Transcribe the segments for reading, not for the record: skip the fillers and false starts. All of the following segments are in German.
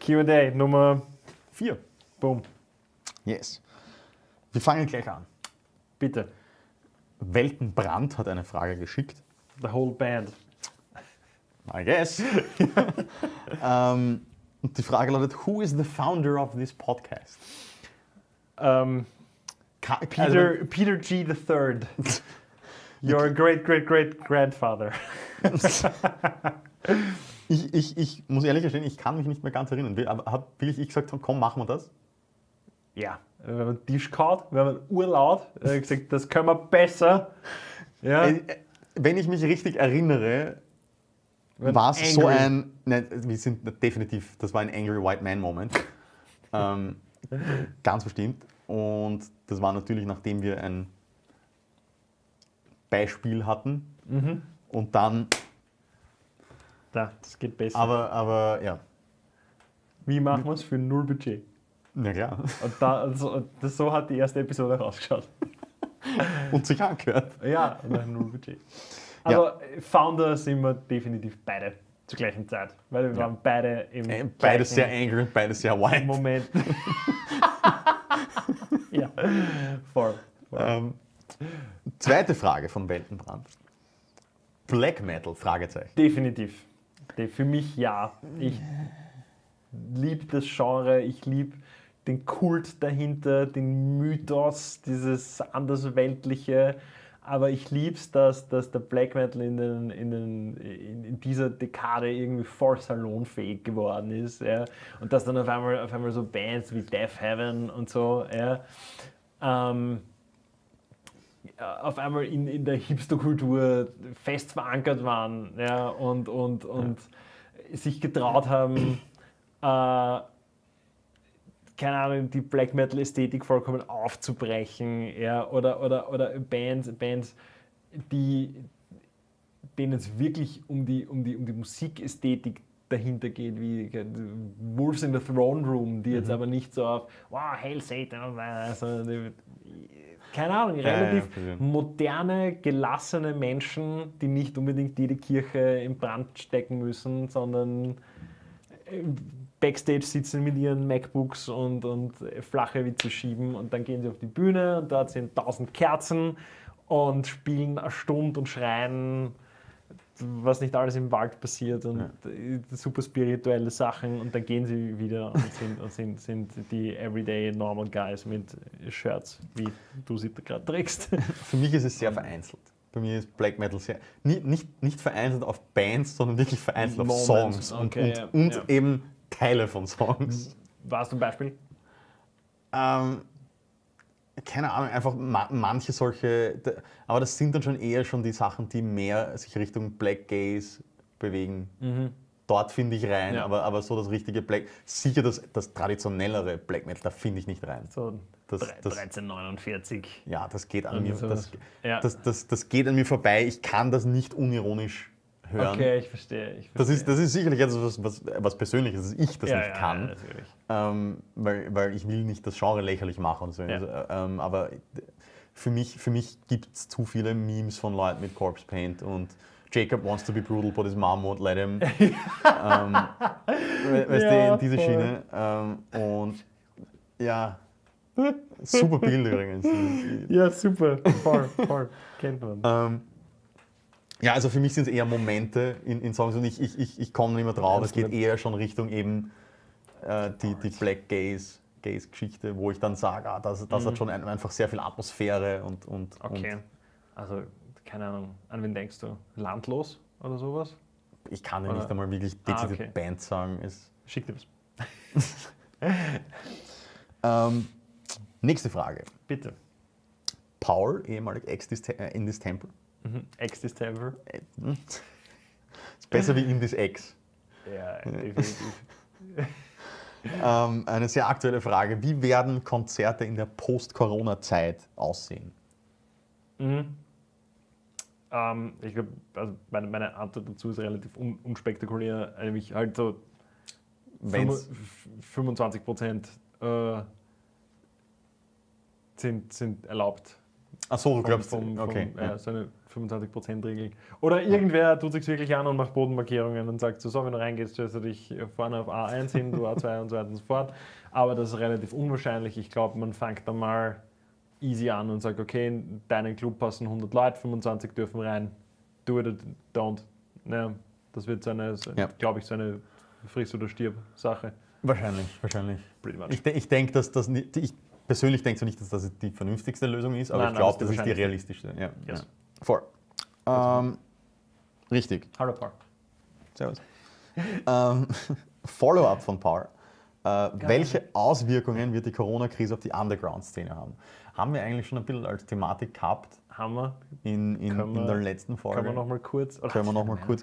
Q&A Nummer 4. Boom. Yes. Wir fangen gleich an. Bitte. Weltenbrand hat eine Frage geschickt. The whole band. I guess. Und die Frage lautet, who is the founder of this podcast? Peter G. III. Your great-great-great-grandfather. Ich muss ehrlich gestehen, ich kann mich nicht mehr ganz erinnern. Habe ich gesagt, komm, machen wir das? Ja, wir haben einen Tisch gehauen, wir haben urlaut gesagt, das können wir besser. Ja. Wenn ich mich richtig erinnere, war es so ein... Nein, wir sind definitiv, das war ein Angry White Man Moment. Ganz bestimmt. Und das war natürlich, nachdem wir ein Beispiel hatten. Mhm. Und dann... Das geht besser. Aber ja. Wie machen wir es für null Budget? Na klar. Und so hat die erste Episode ausgeschaut. Und sich angehört. Ja, nach null Budget. Aber Founder sind wir definitiv beide zur gleichen Zeit. Weil wir waren beide im Beide sehr angry und beide sehr white. Moment. Ja, voll. Zweite Frage von Weltenbrand. Black Metal? Fragezeichen. Definitiv. Für mich ja. Ich liebe das Genre, ich liebe den Kult dahinter, den Mythos, dieses Andersweltliche. Aber ich liebe es, dass der Black Metal in dieser Dekade irgendwie voll salonfähig geworden ist. Ja. Und dass dann auf einmal so Bands wie Death Heaven und so auf einmal in der Hipster-Kultur fest verankert waren, ja, und sich getraut haben, keine Ahnung, die Black Metal-Ästhetik vollkommen aufzubrechen, ja, oder Bands, denen es wirklich um die Musikästhetik dahinter geht, wie Wolves in the Throne Room, die jetzt aber nicht so auf wow, Hail Satan und sondern keine Ahnung, relativ moderne, gelassene Menschen, die nicht unbedingt jede Kirche in Brand stecken müssen, sondern Backstage sitzen mit ihren MacBooks und flache Witze schieben und dann gehen sie auf die Bühne und dort sind 1000 Kerzen und spielen eine Stunde und schreien, was nicht alles im Wald passiert und super spirituelle Sachen und dann gehen sie wieder und sind die Everyday Normal Guys mit Shirts, wie du sie gerade trägst. Für mich ist es sehr vereinzelt. Bei mir ist Black Metal sehr, nicht vereinzelt auf Bands, sondern wirklich vereinzelt auf Songs und eben Teile von Songs. Was zum Beispiel? Keine Ahnung, einfach manche solche, aber das sind dann schon eher die Sachen, die mehr sich Richtung Black Gaze bewegen. Mhm. Dort finde ich rein, aber so das richtige Black, sicher das traditionellere Black Metal, da finde ich nicht rein. So 1349. Ja, das geht an mir, sowas. das geht an mir vorbei, ich kann das nicht unironisch hören. Okay, ich verstehe. Das ist sicherlich etwas, was Persönliches, dass ich das nicht kann, weil ich will nicht das Genre lächerlich machen und so. Aber für mich gibt es zu viele Memes von Leuten mit Corpse Paint und Jacob wants to be brutal, but his mom won't let him. Weißt du, in diese Schiene. Und ja, super Bilder übrigens. Ja, super. Voll. Kennt man. Ja, also für mich sind es eher Momente in Songs und ich komme nicht mehr drauf. Es geht eher schon Richtung eben die Black Gaze-Geschichte, wo ich dann sage, das hat schon einfach sehr viel Atmosphäre und okay, also keine Ahnung, an wen denkst du? Landlos oder sowas? Ich kann ja nicht einmal wirklich dezidiert Band sagen. Schick dir was. Nächste Frage. Bitte. Paul, ehemalig in this Temple. Ex-Distemper. Ist besser wie in this Ex. Ja, definitiv. Eine sehr aktuelle Frage. Wie werden Konzerte in der Post-Corona-Zeit aussehen? Ich glaube, also meine Antwort dazu ist relativ unspektakulär. Nämlich halt so 25% sind erlaubt. Ach so, du glaubst, so eine 25%-Regel. Oder irgendwer tut sich wirklich an und macht Bodenmarkierungen und sagt, so wenn du reingehst, stellst du dich vorne auf A1 hin, du A2 und so weiter und so fort. Aber das ist relativ unwahrscheinlich. Ich glaube, man fängt dann mal easy an und sagt, okay, in deinen Club passen 100 Leute, 25 dürfen rein. Do it or don't. Ja, das wird glaube ich, so eine Friss- oder Stirb-Sache. Wahrscheinlich. Ich denke, dass das nicht, ich persönlich denke nicht, dass das die vernünftigste Lösung ist, aber ich glaube, das ist die realistischste. Ja. Yes. Ja. Voll. Richtig. Hallo Paul. Servus. Follow-up von Paul. Welche Auswirkungen wird die Corona-Krise auf die Underground-Szene haben? Haben wir eigentlich schon ein bisschen als Thematik gehabt? Haben wir. In der letzten Folge. Können wir noch mal kurz? Können wir noch mal kurz?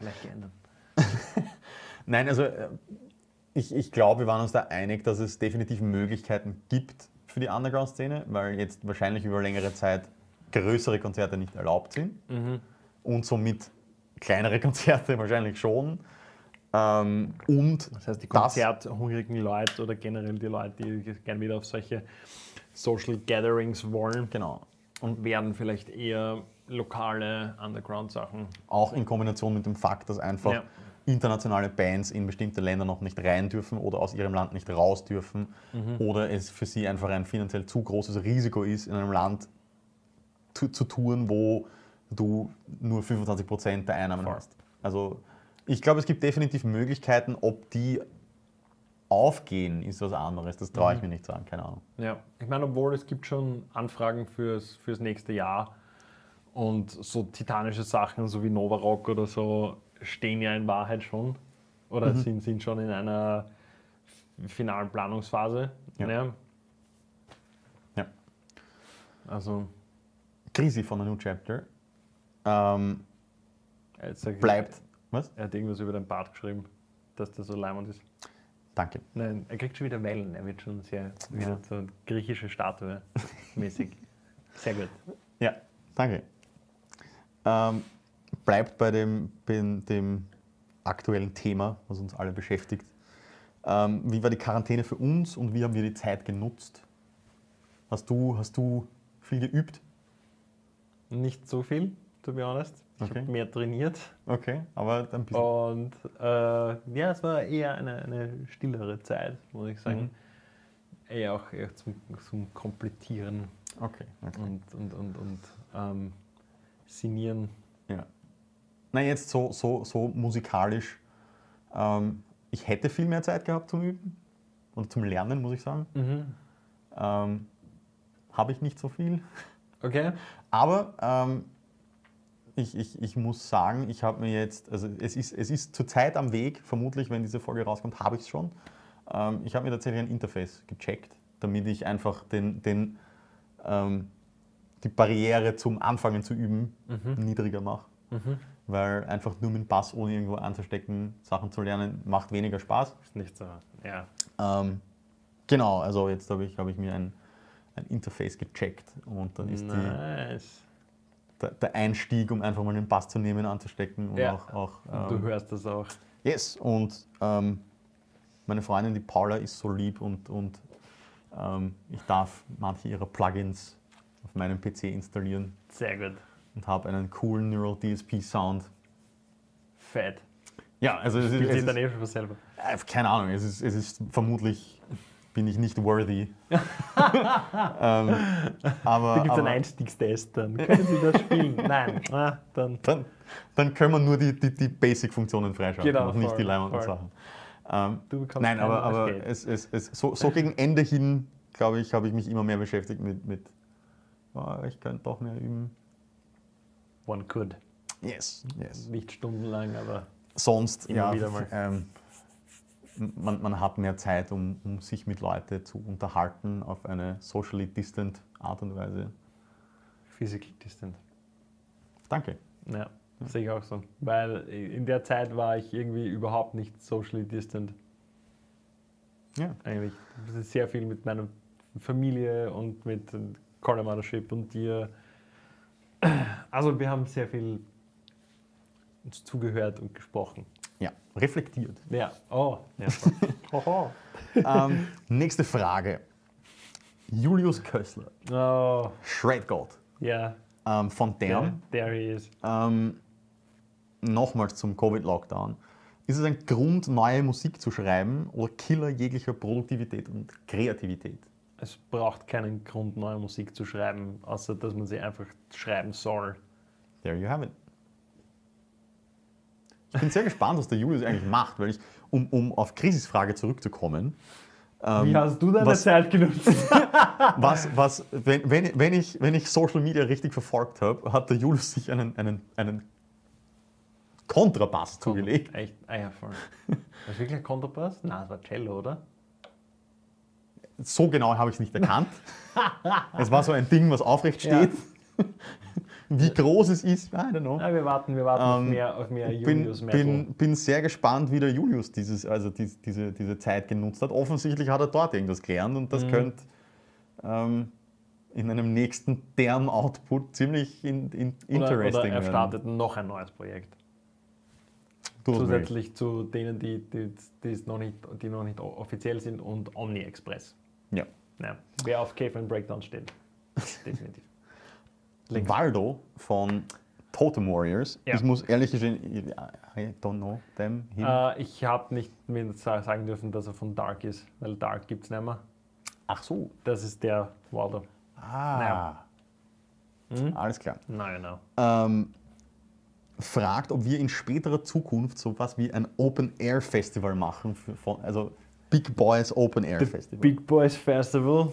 Nein, also ich glaube, wir waren uns da einig, dass es definitiv Möglichkeiten gibt für die Underground-Szene, weil jetzt wahrscheinlich über längere Zeit größere Konzerte nicht erlaubt sind und somit kleinere Konzerte wahrscheinlich schon. Und das heißt, die konzerthungrigen Leute oder generell die Leute, die gerne wieder auf solche Social Gatherings wollen, genau, und werden vielleicht eher lokale Underground-Sachen. Auch in Kombination mit dem Fakt, dass einfach internationale Bands in bestimmte Länder noch nicht rein dürfen oder aus ihrem Land nicht raus dürfen oder es für sie einfach ein finanziell zu großes Risiko ist, in einem Land zu touren, wo du nur 25% der Einnahmen hast. Also ich glaube, es gibt definitiv Möglichkeiten, ob die aufgehen, ist was anderes. Das traue ich mir nicht sagen, keine Ahnung. Ja, ich meine, obwohl es gibt schon Anfragen fürs nächste Jahr und so titanische Sachen, so wie Nova Rock oder so, stehen ja in Wahrheit schon oder sind schon in einer finalen Planungsphase. Ja. Also Krisi von der New Chapter bleibt. Was? Er hat irgendwas über den Bart geschrieben, dass der so leimend ist. Danke. Nein, er kriegt schon wieder Wellen. Er wird schon sehr wieder so griechische Statue mäßig. Sehr gut. Ja, danke. Bleibt bei dem aktuellen Thema, was uns alle beschäftigt. Wie war die Quarantäne für uns und wie haben wir die Zeit genutzt? Hast du viel geübt? Nicht so viel, to be honest. Ich habe mehr trainiert. Okay, aber ein bisschen. Und es war eher eine stillere Zeit, muss ich sagen. Eher auch zum Komplettieren. Okay. Und Sinieren. Ja. Na, jetzt so musikalisch. Ich hätte viel mehr Zeit gehabt zum Üben und zum Lernen, muss ich sagen. Habe ich nicht so viel. Okay. Aber ich muss sagen, ich habe mir jetzt, also es ist zurzeit am Weg, vermutlich, wenn diese Folge rauskommt, habe ich es schon. Ich habe mir tatsächlich ein Interface gecheckt, damit ich einfach die Barriere zum Anfangen zu üben niedriger mache. Weil einfach nur mit dem Bass, ohne irgendwo anzustecken, Sachen zu lernen, macht weniger Spaß. Ist nicht so, ja. Genau, also jetzt habe ich mir ein Interface gecheckt und dann ist der Einstieg, um einfach mal den Bass zu nehmen, anzustecken. Und auch du hörst das auch. Yes, und meine Freundin, die Paula, ist so lieb und ich darf manche ihrer Plugins auf meinem PC installieren. Sehr gut. Und habe einen coolen Neural DSP Sound. Fett. Ja, also es ist dann schon selber. Keine Ahnung, es ist vermutlich, bin ich nicht worthy. Aber da gibt es einen Einstiegstest, dann können Sie das spielen. Nein, dann können wir nur die Basic-Funktionen freischalten, genau, und nicht die leimenden Sachen. Nein, aber so gegen Ende hin, glaube ich, habe ich mich immer mehr beschäftigt mit ich könnte doch mehr üben. One could. Yes. Nicht stundenlang, aber sonst, immer wieder mal. Man hat mehr Zeit, um sich mit Leuten zu unterhalten auf eine socially distant Art und Weise. Physically distant. Danke. Ja, sehe ich auch so. Weil in der Zeit war ich irgendwie überhaupt nicht socially distant. Ja. Eigentlich. Sehr viel mit meiner Familie und mit Colin Mothership und dir. Also wir haben sehr viel uns zugehört und gesprochen. Ja, reflektiert. Ja, nächste Frage. Julius Kössler. Oh. Shred God. Ja. von Dern. There he is. Nochmals zum Covid-Lockdown. Ist es ein Grund, neue Musik zu schreiben oder Killer jeglicher Produktivität und Kreativität? Es braucht keinen Grund, neue Musik zu schreiben, außer dass man sie einfach schreiben soll. There you have it. Ich bin sehr gespannt, was der Julius eigentlich macht, weil ich, um auf Chris' Frage zurückzukommen. Wie hast du deine Zeit genutzt? Wenn ich Social Media richtig verfolgt habe, hat der Julius sich einen Kontrabass zugelegt. Echt? Ah ja, voll. War das wirklich ein Kontrabass? Nein, das war Cello, oder? So genau habe ich es nicht erkannt. Es war so ein Ding, was aufrecht steht. Ja. Wie groß es ist, I don't know. Ja, wir warten auf mehr Julius-Metal. Bin sehr gespannt, wie der Julius diese Zeit genutzt hat. Offensichtlich hat er dort irgendwas gelernt und das könnte in einem nächsten Dern-Output ziemlich interesting werden. Oder er startet noch ein neues Projekt. Zusätzlich zu denen, die noch nicht offiziell sind und Omni-Express. Ja. Wer auf Cave and Breakdown steht. Definitiv. Waldo von Totem Warriors. Ja. Ich muss ehrlich gestehen, I don't know them. Ich habe nicht mir sagen dürfen, dass er von Dark ist, weil Dark gibt es nicht mehr. Ach so. Das ist der Waldo. Alles klar. Genau. Fragt, ob wir in späterer Zukunft sowas wie ein Open-Air-Festival machen. Also Big Boys Open-Air-Festival. Big Boys Festival.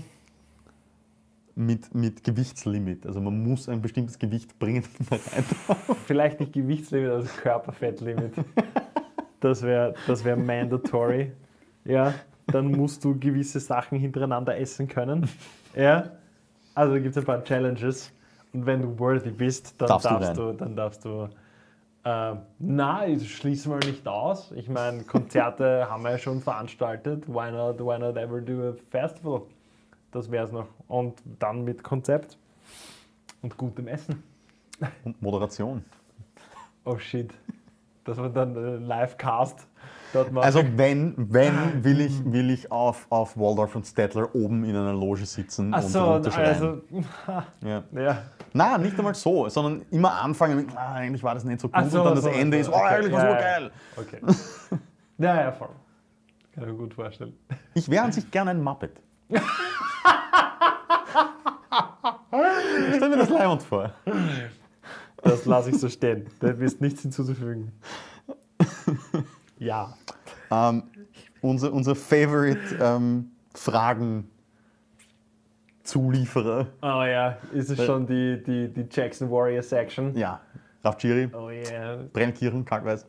Mit Gewichtslimit. Also man muss ein bestimmtes Gewicht bringen. Vielleicht nicht Gewichtslimit, also Körperfettlimit. Das wär mandatory. Ja, dann musst du gewisse Sachen hintereinander essen können. Ja, also gibt es ein paar Challenges. Und wenn du worthy bist, dann darfst du nein, das schließen wir nicht aus. Ich meine, Konzerte haben wir ja schon veranstaltet. Why not ever do a festival? Das wäre es noch. Und dann mit Konzept und gutem Essen. Und Moderation. Oh shit. Das war dann Live-Cast. Also wenn will ich auf Waldorf und Stettler oben in einer Loge sitzen und runterschreien. Ja. Nein, nicht einmal so, sondern immer anfangen mit, eigentlich war das nicht so gut und dann das Ende ist, eigentlich war es so geil. Okay. Ja, voll. Kann ich mir gut vorstellen. Ich wäre an sich gerne ein Muppet. Stell mir das leibend vor. Das lasse ich so stehen. Da ist nichts hinzuzufügen. Ja. Unser Favorite Fragen-Zulieferer. Oh ja, ist es schon die Jackson Warrior Section? Ja, Rafjiri. Oh yeah. Brennkirchen, Kalkweiß.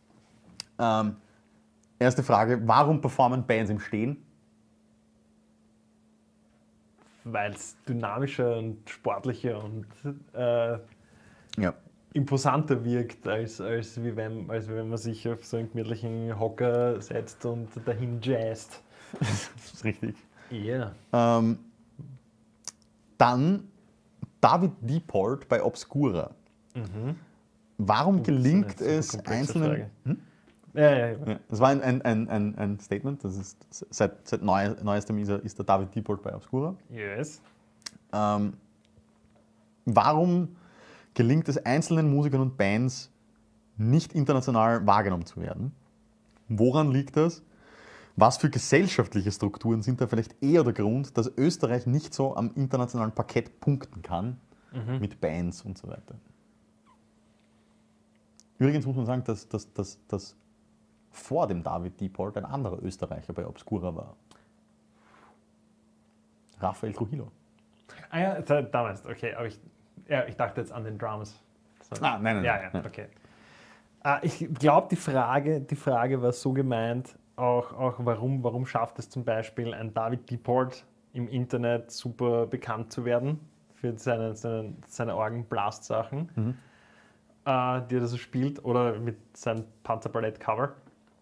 Erste Frage, warum performen Bands im Stehen? Weil es dynamischer und sportlicher und imposanter wirkt, als wenn man sich auf so einen gemütlichen Hocker setzt und dahin jazzt. Das ist richtig. Ja. Yeah. Dann David Diepold bei Obscura. Mhm. Warum gelingt es einzelnen... Ja. Das war ein Statement, das ist seit neuestem ist der David Diepold bei Obscura. Yes. Warum gelingt es einzelnen Musikern und Bands nicht international wahrgenommen zu werden? Woran liegt das? Was für gesellschaftliche Strukturen sind da vielleicht eher der Grund, dass Österreich nicht so am internationalen Parkett punkten kann mit Bands und so weiter? Übrigens muss man sagen, dass vor dem David Diepold ein anderer Österreicher bei Obscura war. Rafael Trujillo. Ah ja, damals, okay, aber ich dachte jetzt an den Drums. Nein. Ja, okay. Ich glaube, die Frage war so gemeint, auch warum schafft es zum Beispiel ein David Diepold im Internet super bekannt zu werden für seine Orgenblast-Sachen, die er da so spielt, oder mit seinem Panzerballett-Cover.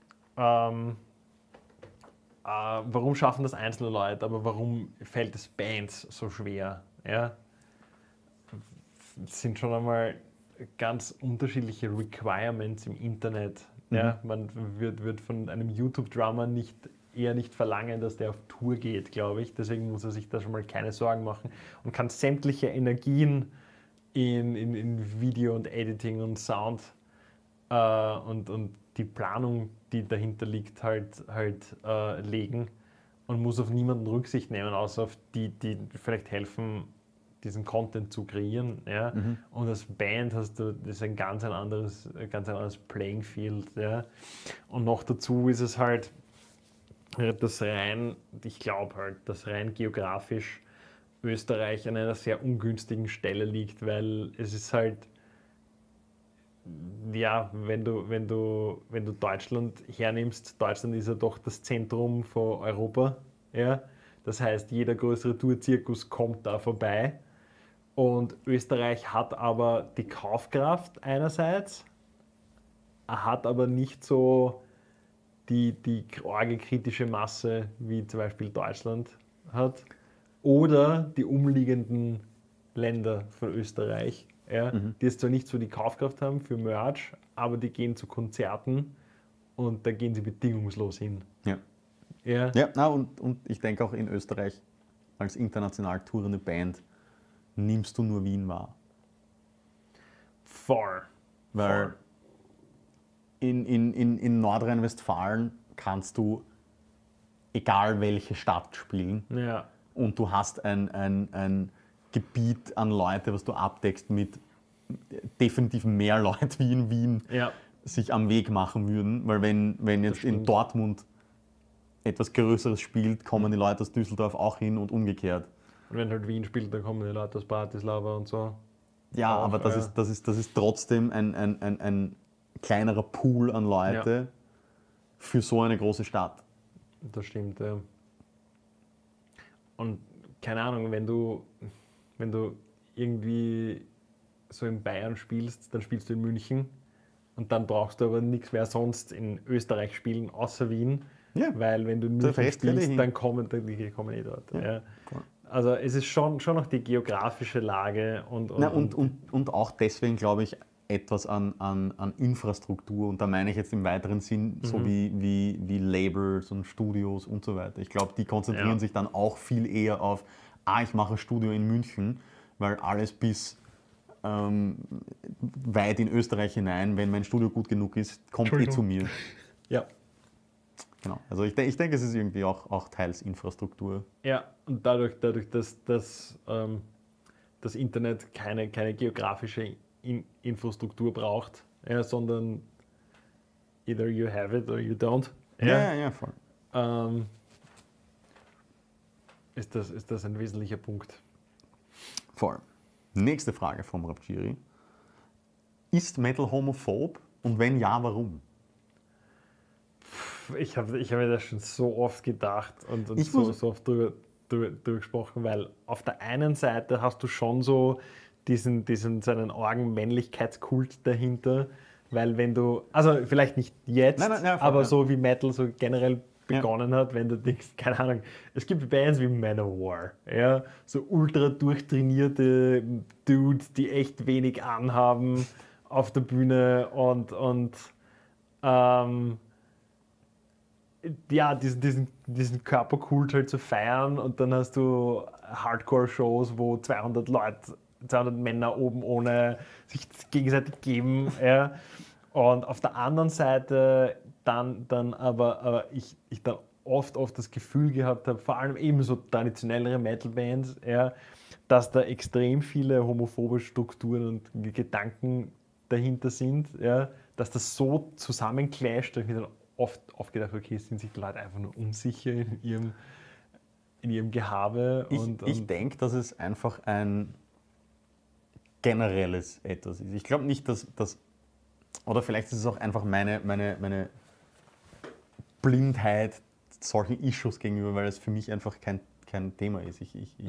Warum schaffen das einzelne Leute, aber warum fällt es Bands so schwer? Ja? Es sind schon einmal ganz unterschiedliche Requirements im Internet. Ja? Man wird von einem YouTube-Drummer eher nicht verlangen, dass der auf Tour geht, glaube ich. Deswegen muss er sich da schon mal keine Sorgen machen und kann sämtliche Energien in Video und Editing und Sound und die Planung, die dahinter liegt, halt legen und muss auf niemanden Rücksicht nehmen, außer auf die vielleicht helfen, diesen Content zu kreieren. Ja? Und als Band hast du das ist ein ganz anderes Playing Field. Ja? Und noch dazu ist es halt, ich glaube halt, dass rein geografisch Österreich an einer sehr ungünstigen Stelle liegt, weil es ist halt, ja, wenn du Deutschland hernimmst, Deutschland ist ja doch das Zentrum von Europa, ja. Das heißt, jeder größere Tourzirkus kommt da vorbei und Österreich hat aber die Kaufkraft einerseits, hat aber nicht so die arge kritische Masse, wie zum Beispiel Deutschland hat. Oder die umliegenden Länder von Österreich, ja, die jetzt zwar nicht so die Kaufkraft haben für Merch, aber die gehen zu Konzerten und da gehen sie bedingungslos hin. Ja, und ich denke auch in Österreich als international tourende Band nimmst du nur Wien wahr. Voll. Weil in Nordrhein-Westfalen kannst du egal welche Stadt spielen. Ja. Und du hast ein Gebiet an Leute, was du abdeckst mit definitiv mehr Leuten wie in Wien sich am Weg machen würden. Weil wenn jetzt in Dortmund etwas Größeres spielt, kommen die Leute aus Düsseldorf auch hin und umgekehrt. Und wenn halt Wien spielt, dann kommen die Leute aus Bratislava und so. Ja, auch, aber das ist trotzdem ein kleinerer Pool an Leute für so eine große Stadt. Das stimmt, ja. Und keine Ahnung, wenn du irgendwie so in Bayern spielst, dann spielst du in München und dann brauchst du aber nichts mehr sonst in Österreich spielen, außer Wien. Ja. Weil wenn du in München spielst, dann kommen die dort. Ja. Ja. Cool. Also es ist schon noch die geografische Lage und auch deswegen, glaube ich, etwas an Infrastruktur, und da meine ich jetzt im weiteren Sinn, so wie Labels und Studios und so weiter. Ich glaube, die konzentrieren sich dann auch viel eher auf, ich mache ein Studio in München, weil alles bis weit in Österreich hinein, wenn mein Studio gut genug ist, kommt zu mir. Ja. Genau. Also ich denke, es ist irgendwie auch teils Infrastruktur. Ja, und dadurch dass das Internet keine geografische Infrastruktur braucht, sondern either you have it or you don't. Ja, voll. Ist das ein wesentlicher Punkt. Voll. Nächste Frage vom Rapchiri. Ist Metal homophob und wenn ja, warum? Ich hab mir das schon so oft gedacht und so oft drüber gesprochen, weil auf der einen Seite hast du schon so seinen argen Männlichkeitskult dahinter, weil wenn du, also vielleicht nicht jetzt, aber so wie Metal so generell begonnen hat, wenn du denkst, keine Ahnung, es gibt Bands wie Manowar, so ultra durchtrainierte Dudes, die echt wenig anhaben auf der Bühne und diesen Körperkult halt zu feiern, und dann hast du Hardcore-Shows, wo 200 Männer oben ohne sich gegenseitig geben. Und auf der anderen Seite dann aber ich dann oft das Gefühl gehabt habe, vor allem eben so traditionellere Metal-Bands, dass da extrem viele homophobe Strukturen und Gedanken dahinter sind, dass das so zusammenclasht, dass ich mir dann oft gedacht, okay, sind sich die Leute einfach nur unsicher in ihrem Gehabe. Ich denke, dass es einfach ein generelles etwas ist. Ich glaube nicht, dass oder vielleicht ist es auch einfach meine Blindheit solchen Issues gegenüber, weil es für mich einfach kein Thema ist.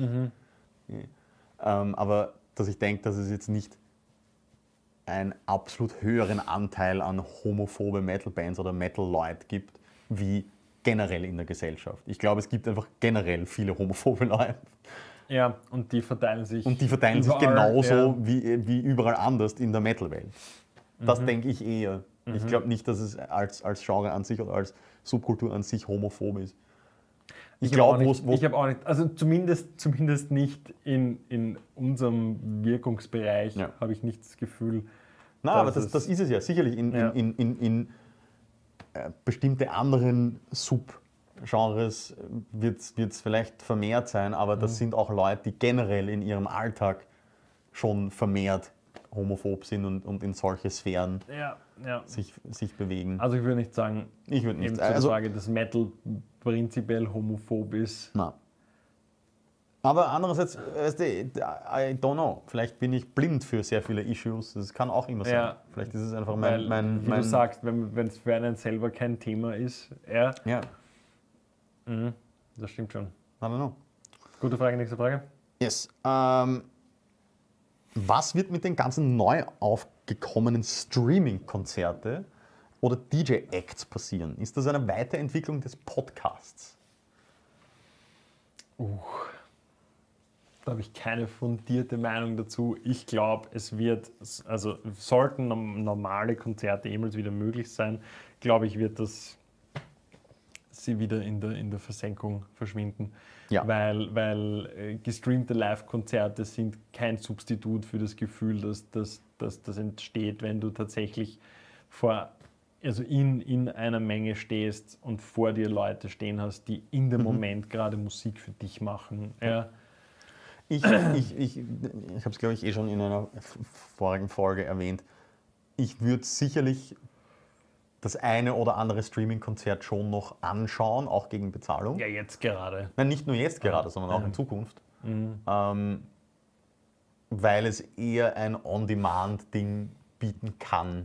Aber dass ich denke, dass es jetzt nicht einen absolut höheren Anteil an homophobe Metal-Bands oder Metal-Leute gibt, wie generell in der Gesellschaft. Ich glaube, es gibt einfach generell viele homophobe Leute. Ja, und die verteilen sich. Und die verteilen sich genauso wie überall anders in der Metal-Welt. Das denke ich eher. Ich glaube nicht, dass es als Genre an sich oder als Subkultur an sich homophob ist. Ich habe auch nicht, also zumindest nicht in unserem Wirkungsbereich habe ich nicht das Gefühl. Na, aber das ist es ja. Sicherlich in bestimmte anderen Subgenres wird es vielleicht vermehrt sein, aber das sind auch Leute, die generell in ihrem Alltag schon vermehrt homophob sind und in solche Sphären sich bewegen. Also ich würde nicht sagen, also, Frage, dass Metal prinzipiell homophob ist. Na. Aber andererseits, I don't know, vielleicht bin ich blind für sehr viele Issues, das kann auch immer sein. Ja, vielleicht ist es einfach mein... Wie du sagst, wenn es für einen selber kein Thema ist, ja. Das stimmt schon. I don't know. Gute Frage, nächste Frage. Yes. Was wird mit den ganzen neu aufgekommenen Streaming-Konzerte oder DJ-Acts passieren? Ist das eine Weiterentwicklung des Podcasts? Da habe ich keine fundierte Meinung dazu. Ich glaube, sollten normale Konzerte jemals wieder möglich sein, glaube ich, wird sie wieder in der Versenkung verschwinden. Ja. Weil gestreamte Live-Konzerte sind kein Substitut für das Gefühl, das entsteht, wenn du tatsächlich in einer Menge stehst und vor dir Leute stehen hast, die in dem Moment gerade Musik für dich machen. Ja. Ich habe es, glaube ich, schon in einer vorigen Folge erwähnt. Ich würde sicherlich das eine oder andere Streaming-Konzert schon noch anschauen, auch gegen Bezahlung. Ja, jetzt gerade. Nein, nicht nur jetzt gerade, sondern auch in Zukunft. Weil es eher ein On-Demand-Ding bieten kann.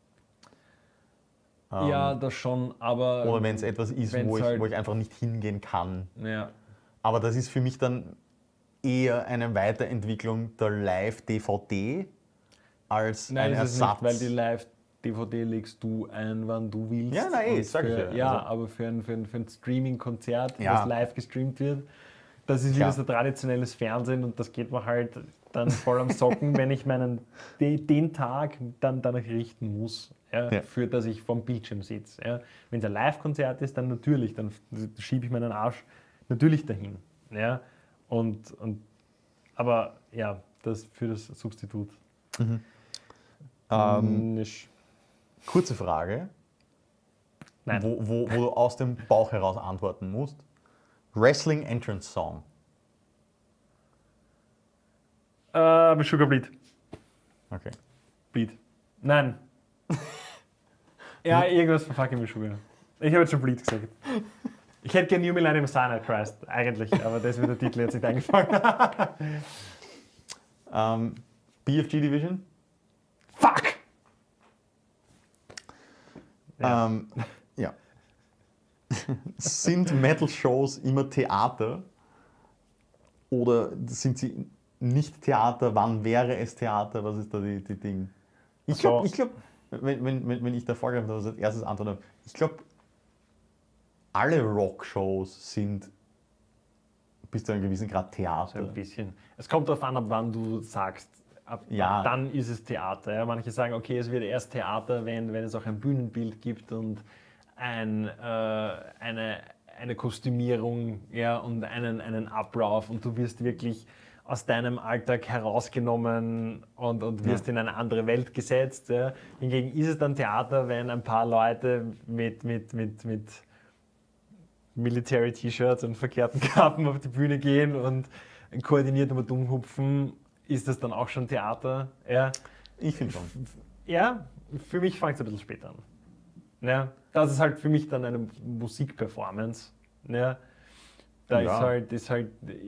Ja, das schon, aber... Oder wenn es etwas ist, wo ich einfach nicht hingehen kann. Ja. Aber das ist für mich dann eher eine Weiterentwicklung der Live-DVD als ein Ersatz. Nicht, weil die Live-DVD legst du ein, wann du willst. Ja, sag ich ja. Ja, aber für ein Streaming-Konzert, das live gestreamt wird, das ist wieder so traditionelles Fernsehen und das geht mir halt dann voll am Socken, wenn ich den Tag dann danach richten muss, für das ich vorm Bildschirm sitze. Ja. Wenn es ein Live-Konzert ist, dann natürlich, dann schiebe ich meinen Arsch natürlich dahin. Ja. Aber ja, das für das Substitut. Kurze Frage, Nein. Wo du aus dem Bauch heraus antworten musst. Wrestling Entrance Song. Mit Sugar Bleed. Okay. Bleed. Nein. Ja, irgendwas von Fucking mit Sugar. Ich habe jetzt schon Bleed gesagt. Ich hätte gerne New Millennium Cyanide Christ, eigentlich, aber das wird der Titel jetzt nicht eingefallen. BFG Division? Fuck! Ja. Sind Metal-Shows immer Theater? Oder sind sie nicht Theater? Wann wäre es Theater? Was ist da die Ding? Ich glaube, wenn ich da vorgreifen darf, als erstes antworte, ich glaube, alle Rockshows sind bis zu einem gewissen Grad Theater. So ein bisschen. Es kommt darauf an, ab wann du sagst, ab dann ist es Theater. Ja, manche sagen, okay, es wird erst Theater, wenn es auch ein Bühnenbild gibt und eine Kostümierung, und einen Ablauf und du wirst wirklich aus deinem Alltag herausgenommen und wirst in eine andere Welt gesetzt. Ja. Hingegen ist es dann Theater, wenn ein paar Leute mit Military-T-Shirts und verkehrten Kappen auf die Bühne gehen und koordiniert über dumm hupfen, ist das dann auch schon Theater? Ja. Ich finde schon. Ja, für mich fängt es ein bisschen später an. Ja, das ist halt für mich dann eine Musikperformance. Ja. Da ist halt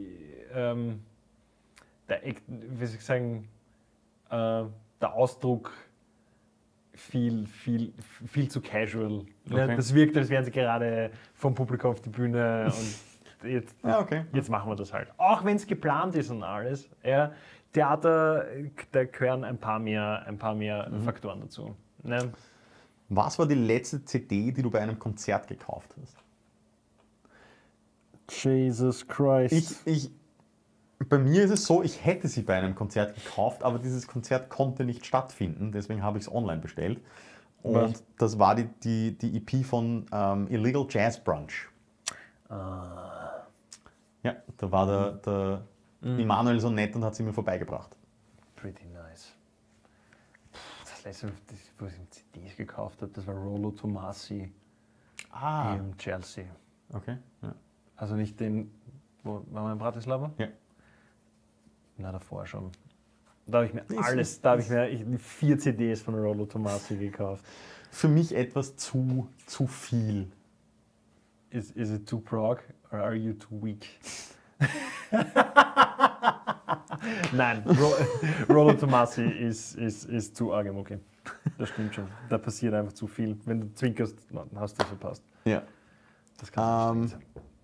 der Ausdruck viel zu casual. Okay. Ja, das wirkt, als wären sie gerade vom Publikum auf die Bühne und jetzt machen wir das halt. Auch wenn es geplant ist und alles. Ja, Theater, da gehören ein paar mehr Faktoren dazu. Ne? Was war die letzte CD, die du bei einem Konzert gekauft hast? Jesus Christ. Bei mir ist es so, ich hätte sie bei einem Konzert gekauft, aber dieses Konzert konnte nicht stattfinden, deswegen habe ich es online bestellt. Und das war die EP von Illegal Jazz Brunch. Ja, da war der Immanuel so nett und hat sie mir vorbeigebracht. Pretty nice. Das letzte, was ich CDs gekauft habe, das war Rollo Tomassi im Chelsea. Okay. Ja. Also nicht den, wo war mein Bratislava? Ja. Na, davor schon. Da habe ich mir da habe ich mir 4 CDs von Rollo Tomassi gekauft. Für mich etwas zu viel. Is it too prog or are you too weak? Nein, Rollo Tomassi ist zu arg im okay. Das stimmt schon. Da passiert einfach zu viel. Wenn du zwinkerst, dann hast du es verpasst. Ja. Das kann nicht sein.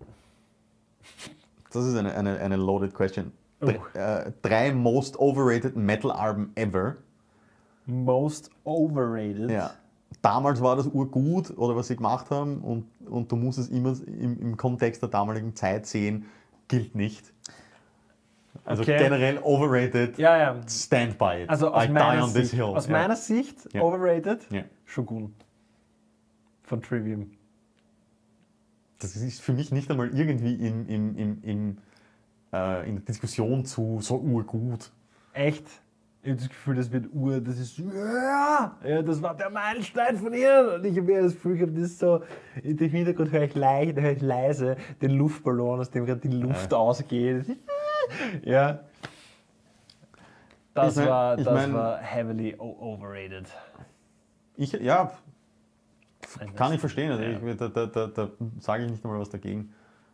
Das ist eine loaded question. 3 most overrated Metal-Alben ever. Most overrated? Ja. Damals war das urgut oder was sie gemacht haben und du musst es immer im Kontext der damaligen Zeit sehen, gilt nicht. Also generell overrated, stand by it. Also aus meiner Sicht overrated, Shogun. Von Trivium. Das ist für mich nicht einmal irgendwie in der Diskussion zu so urgut. Echt? Ich habe das Gefühl, das war der Meilenstein von ihr. Und ich habe das Gefühl, ich habe das so, im Hintergrund höre ich leise den Luftballon, aus dem gerade die Luft ausgeht. Ja. Das war heavily overrated. Kann ich verstehen. Also da sage ich nicht einmal was dagegen.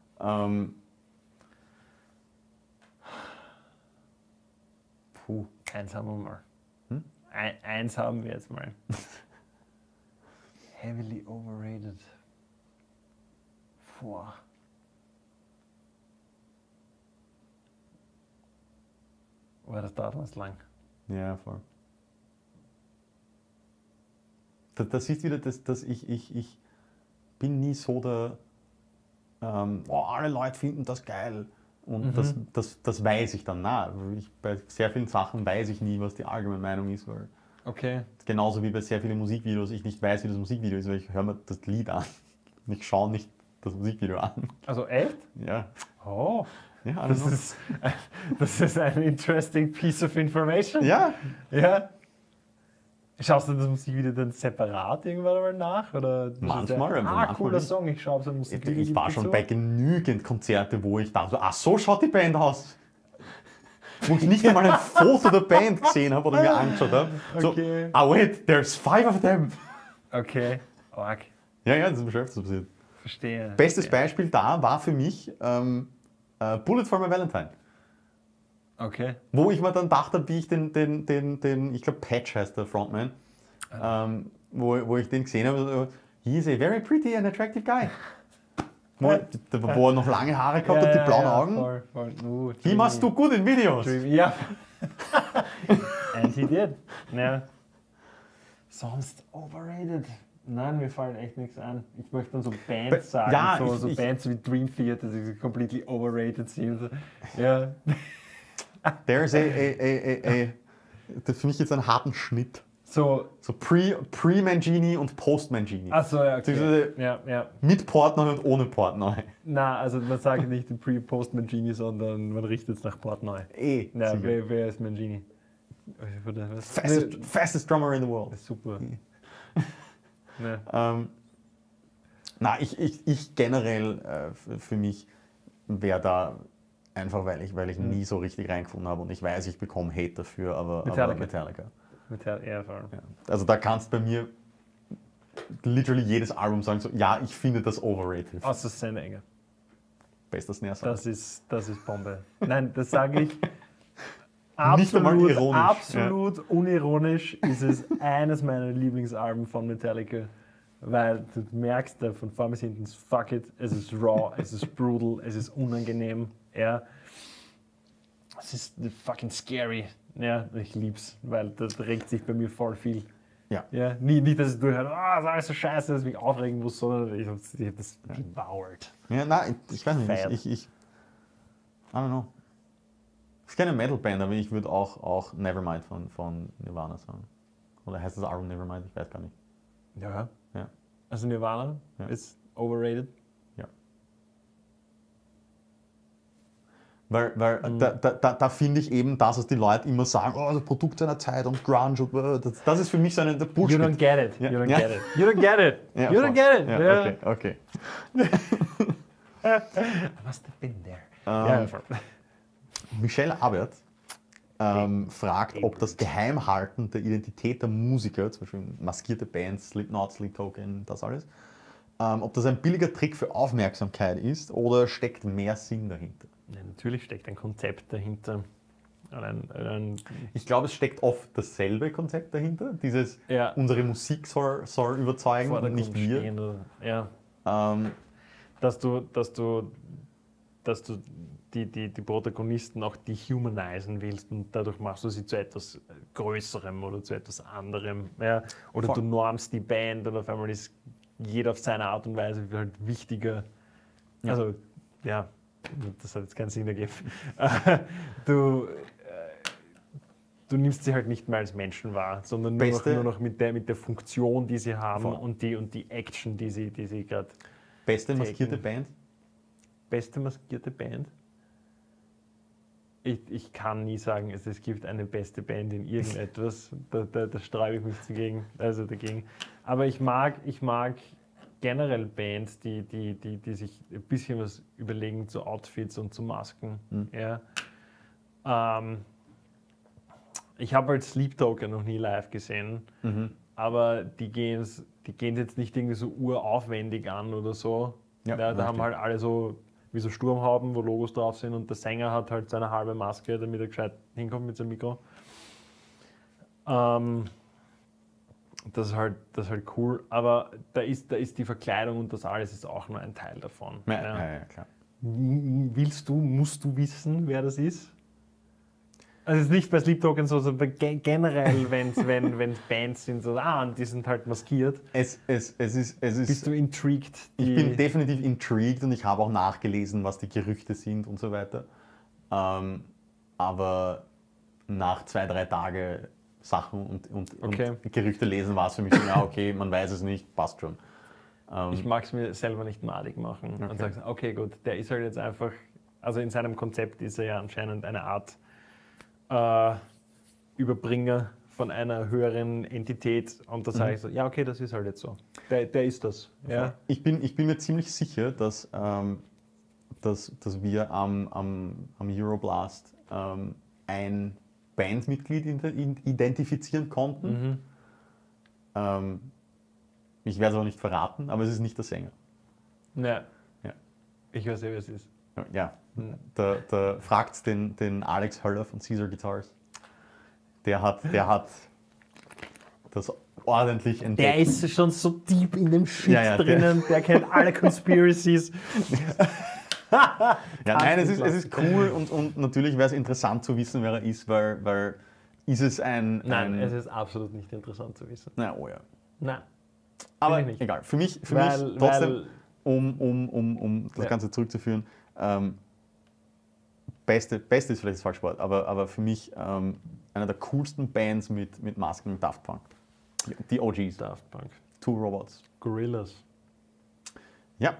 Eins haben wir mal. Eins haben wir jetzt mal. Heavily overrated. Aber das dauert ganz lang. Ja, voll. Das ist wieder dass ich bin nie so der alle Leute finden das geil. Und das weiß ich dann. Bei sehr vielen Sachen weiß ich nie, was die allgemeine Meinung ist. Weil genauso wie bei sehr vielen Musikvideos ich nicht weiß, wie das Musikvideo ist, weil ich höre mir das Lied an. Ich schaue nicht das Musikvideo an. Also echt? Ja. Oh. Ja, das ist ein interesting piece of information. Ja. Ja. Schaust du das Musikvideo dann separat irgendwann mal nach? Oder manchmal. Cooler Song, ich schaue so ein Musikvideo. Ich war schon bei genügend Konzerte, wo ich dachte, so schaut die Band aus. Wo ich nicht einmal ein Foto der Band gesehen habe oder mir angeschaut habe. Okay. So, wait, there's 5 of them. Okay. Arg. Ja, das ist bescheuert so passiert. Verstehe. Bestes Beispiel da war für mich Bullet for My Valentine. Okay. Wo ich mir dann dachte, wie ich den ich glaube Patch heißt der Frontman, wo ich den gesehen habe, he's a very pretty and attractive guy. Wo er noch lange Haare gehabt hat, die blauen Augen. Voll. He must do good in videos. Ja. And he did. Ja. Sonst overrated. Nein, mir fallen echt nichts an. Ich möchte dann so Bands sagen, so Bands wie Dream Theater, die completely overrated sind. Ja. There's für mich jetzt einen harten Schnitt. So Pre-Mangini und Post-Mangini. Achso, ja, okay. Ja. Mit Portnoy und ohne Portnoy. Na, also man sagt nicht Pre-Post-Mangini, sondern man richtet es nach Portnoy. Ja, wer ist Mangini? Fastest drummer in the world. Super. Ich generell für mich wäre da einfach, weil ich nie so richtig reingefunden habe und ich weiß, ich bekomme Hate dafür, aber Metallica. Ja, voll. Ja. Also da kannst du bei mir literally jedes Album sagen, so, ja, ich finde das overrated. Außer Sam Enger. Bester Snare. Das ist Bombe. Nein, das sage ich absolut unironisch ist es eines meiner Lieblingsalben von Metallica. Weil du merkst da von vorn bis hinten, fuck it, es ist raw, es ist brutal, es ist unangenehm. Ja. Es ist fucking scary. Ja, ich lieb's, weil das regt sich bei mir voll viel. Ja. Nicht, dass ich durchhöre, das ist alles so scheiße, dass ich mich aufregen muss, sondern ich hab das devoured. Ja, nein, ich weiß nicht, I don't know. Es ist keine Metal-Band, aber ich würde auch Nevermind von Nirvana sagen. Oder heißt das Album Nevermind? Ich weiß gar nicht. Ja. Also Nirvana ist overrated? Ja. Weil da finde ich eben das, was die Leute immer sagen, oh, das Produkt seiner Zeit und Grunge, das ist für mich so ein Bullshit. You don't get it. You don't get it. You don't get it. Ja, you don't get it. Ja, okay. I must have been there. Michelle Abert fragt, ob das Geheimhalten der Identität der Musiker, zum Beispiel maskierte Bands, Slipknot, Sleep Token, das alles, ob das ein billiger Trick für Aufmerksamkeit ist oder steckt mehr Sinn dahinter? Ja, natürlich steckt ein Konzept dahinter. Ich glaube, es steckt oft dasselbe Konzept dahinter. Dieses, unsere Musik soll überzeugen und nicht wir. Dass du die Protagonisten auch dehumanisieren willst und dadurch machst du sie zu etwas Größerem oder zu etwas anderem. Ja? Oder du normst die Band und auf einmal ist jeder auf seine Art und Weise halt wichtiger. Ja. Also, das hat jetzt keinen Sinn ergeben. Du nimmst sie halt nicht mehr als Menschen wahr, sondern nur noch mit der Funktion, die sie haben und die Action, die sie gerade. Beste maskierte Band? Beste maskierte Band? Ich kann nie sagen, es gibt eine beste Band in irgendetwas. Da sträube ich mich dagegen. Aber ich mag generell Bands, die sich ein bisschen was überlegen zu Outfits und zu Masken. Ja. Ich habe halt Sleep Token noch nie live gesehen, aber die gehen jetzt nicht irgendwie so uraufwendig an oder so. Ja, da haben halt alle so wie so Sturmhauben, wo Logos drauf sind und der Sänger hat halt seine halbe Maske, damit er gescheit hinkommt mit seinem Mikro. Das ist halt cool, aber da ist die Verkleidung und das alles ist auch nur ein Teil davon. Ja, klar. Musst du wissen, wer das ist? Also es ist nicht bei Sleep Token so, sondern generell, wenn Bands sind, so, und die sind halt maskiert. Bist du intrigued? Ich bin definitiv intrigued und ich habe auch nachgelesen, was die Gerüchte sind und so weiter. Aber nach 2-3 Tagen Sachen und Gerüchte lesen war es für mich so, okay, man weiß es nicht, passt schon. Ich mag es mir selber nicht madig machen und sage, okay gut, der ist halt jetzt einfach, also in seinem Konzept ist er ja anscheinend eine Art Überbringer von einer höheren Entität und da sage ich so, okay, das ist halt jetzt so. Der ist das. Ja. Ich bin mir ziemlich sicher, dass wir am Euroblast ein Bandmitglied identifizieren konnten. Ich werde es aber nicht verraten, aber es ist nicht der Sänger. Ja. Ich weiß ja, wer es ist. Ja. Da fragt den Alex Höller von Caesar Guitars. Der hat das ordentlich entdeckt. Der ist schon so deep in dem Shit drinnen, der kennt alle Conspiracies. Es ist cool und natürlich wäre es interessant zu wissen, wer er ist, weil ist es Nein, es ist absolut nicht interessant zu wissen. Nein. Aber nicht. Egal, für mich trotzdem, um das Ganze zurückzuführen, Beste ist vielleicht das falsche Wort, aber für mich einer der coolsten Bands mit Masken, Daft Punk. Die OGs. Daft Punk. Two Robots. Gorillaz. Ja.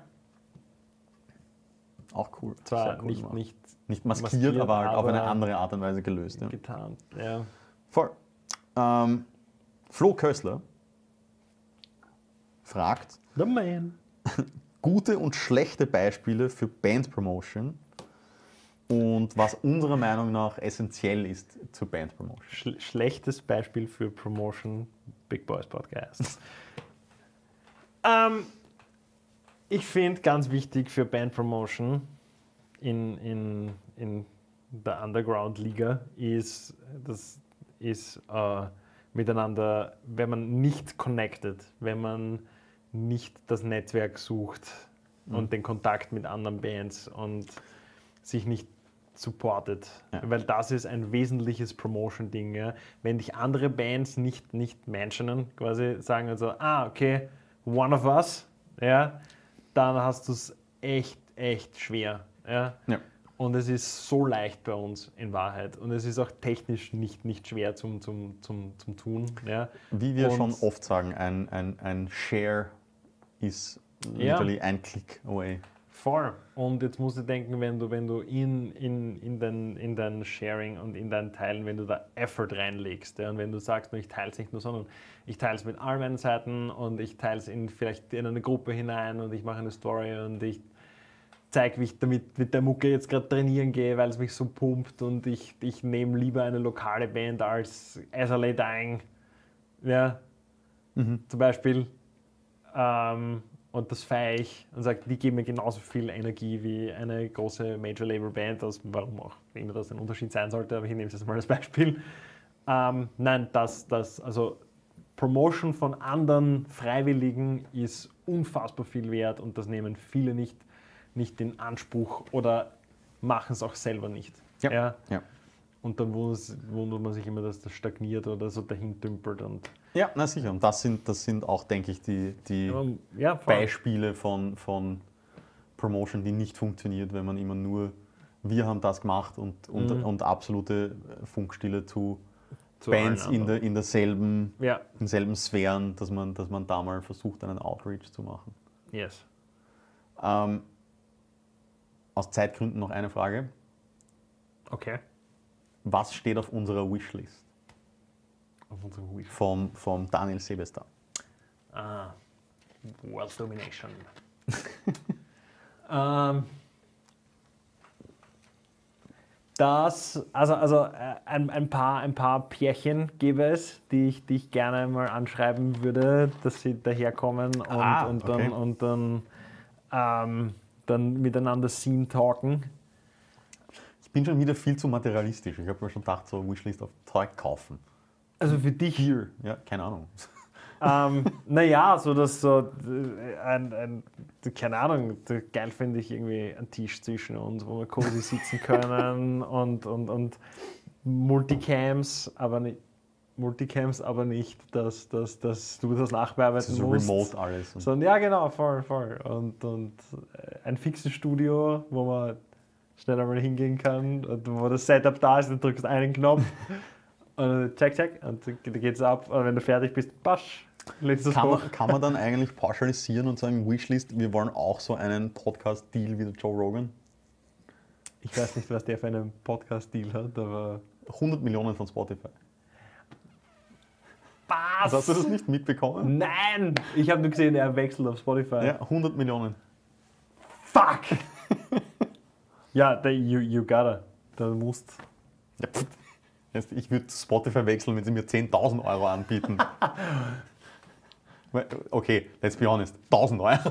Auch cool. Zwar cool nicht maskiert, aber halt auf eine andere Art und Weise gelöst. Getarnt, ja. Voll. Flo Kössler fragt, The Man. Gute und schlechte Beispiele für Band-Promotion und was unserer Meinung nach essentiell ist zur Band-Promotion. Schlechtes Beispiel für Promotion, Big Boys Podcast. Ich finde ganz wichtig für Band-Promotion in der Underground-Liga ist miteinander, wenn man nicht connected, wenn man nicht das Netzwerk sucht und den Kontakt mit anderen Bands und sich nicht supportet, weil das ist ein wesentliches Promotion-Ding. Ja. Wenn dich andere Bands nicht mentionen, quasi sagen also, okay, one of us, ja, dann hast du es echt schwer. Ja. Und es ist so leicht bei uns in Wahrheit. Und es ist auch technisch nicht schwer zum Tun. Ja. Wie wir schon oft sagen, ein Share ist literally ein Click away. Voll. Und jetzt musst du denken, wenn du in dein Sharing und in dein Teilen, wenn du da Effort reinlegst, ja, und wenn du sagst, ich teile es nicht nur, sondern ich teile es mit all meinen Seiten und ich teile es vielleicht in eine Gruppe hinein und ich mache eine Story und ich zeige, wie ich damit mit der Mucke jetzt gerade trainieren gehe, weil es mich so pumpt und ich nehme lieber eine lokale Band als As I Lay Dying, ja, zum Beispiel. Und das feiere ich und sage, die geben mir genauso viel Energie wie eine große Major-Label-Band, warum auch immer das ein Unterschied sein sollte, aber ich nehme es jetzt mal als Beispiel. Nein, also Promotion von anderen Freiwilligen ist unfassbar viel wert und das nehmen viele nicht in Anspruch oder machen es auch selber nicht. Ja. Und dann wundert man sich immer, dass das stagniert oder so dahin dümpelt. Ja, na sicher. Und das sind auch, denke ich, die Beispiele von Promotion, die nicht funktioniert, wenn man immer nur, wir haben das gemacht und absolute Funkstille zu Bands in denselben Sphären, dass man da mal versucht, einen Outreach zu machen. Yes. Aus Zeitgründen noch eine Frage. Okay. Was steht auf unserer Wishlist? Auf unserer Wishlist? Vom Daniel Sebester. World Domination. Ein paar Pärchen gäbe es, die ich gerne mal anschreiben würde, dass sie daherkommen und dann miteinander Scene talken. Ich bin schon wieder viel zu materialistisch. Ich habe mir schon gedacht, so Wishlist auf Zeug kaufen. Also für dich? Hier, ja, keine Ahnung. Naja, so dass so keine Ahnung, geil finde ich irgendwie einen Tisch zwischen uns, wo wir cozy sitzen können und Multicams, aber nicht, dass du das nachbearbeiten so musst. Remote alles. Sondern, ja, genau, voll. Und ein fixes Studio, wo man schnell einmal hingehen kann und wo das Setup da ist, dann drückst du einen Knopf und check und dann geht's ab. Und wenn du fertig bist, pasch, lädst du es hoch. Kann man dann eigentlich pauschalisieren und sagen, Wishlist, wir wollen auch so einen Podcast-Deal wie der Joe Rogan? Ich weiß nicht, was der für einen Podcast-Deal hat, aber... 100 Millionen von Spotify. Was? Hast du das nicht mitbekommen? Nein! Ich habe nur gesehen, er wechselt auf Spotify. Ja, 100 Millionen. Fuck! Ja, you gotta. Da musst. Ja, ich würde Spotify wechseln, wenn sie mir 10.000 Euro anbieten. Okay, let's be honest. 1.000 Euro.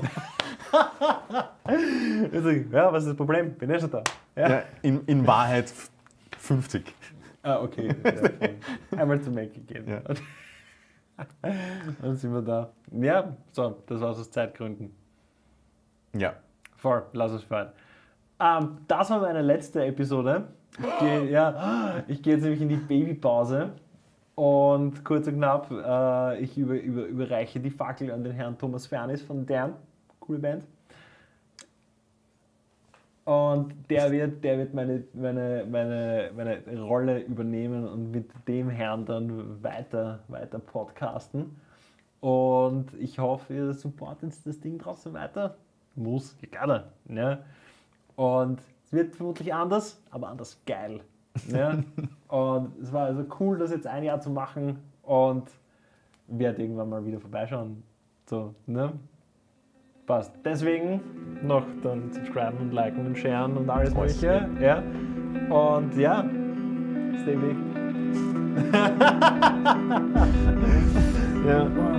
Ja, was ist das Problem? Bin ich schon da. Ja, in Wahrheit 50. Okay. Ja, einmal zum Mac gehen. Ja. Dann sind wir da. Ja, so, das war's aus Zeitgründen. Ja. Voll, lass uns fahren. Das war meine letzte Episode. Ich gehe jetzt nämlich in die Babypause und kurz und knapp, ich überreiche die Fackel an den Herrn Thomas Fernis von Damn, coole Band. Und der wird meine Rolle übernehmen und mit dem Herrn dann weiter podcasten. Und ich hoffe, ihr supportet das Ding trotzdem weiter. Muss, gerne. Ne? Und es wird vermutlich anders, aber anders geil. Ne? Und es war also cool, das jetzt ein Jahr zu machen und werde irgendwann mal wieder vorbeischauen. So, ne? Passt. Deswegen noch dann subscriben und liken und sharen und alles Mögliche. Ja. Und ja, stay big. Ja.